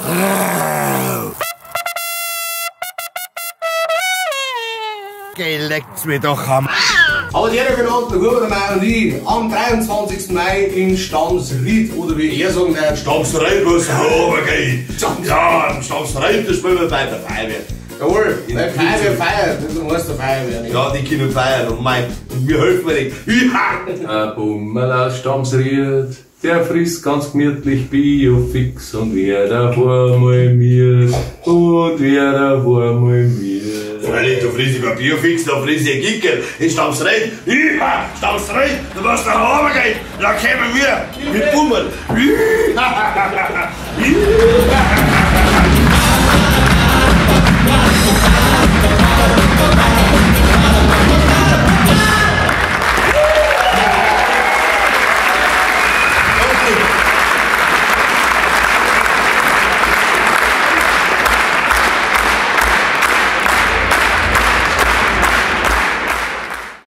Leckt's mir doch am. Aber die genannten Huber Mai und ich am 23. Mai in Stamsried, oder wie er sagen wird, Stamsried muss runtergehen. Ja, im Stamsried, da spielen wir bei der Feuerwehr. Jawohl, weil Feuerwehr feiert, das muss der Feuerwehr nicht. Ja, die können feiern und wir helfen nicht. Ein Bummel aus Stamsried, der frisst ganz gemütlich Biofix und wer davor mal mir und wer davor mal mir. Freilich, da friss ich ein Biofix, da friss ich ein Gickel. In Stamsried, Stamsried, du musst da runtergehen. Da kommen wir mit Bummel.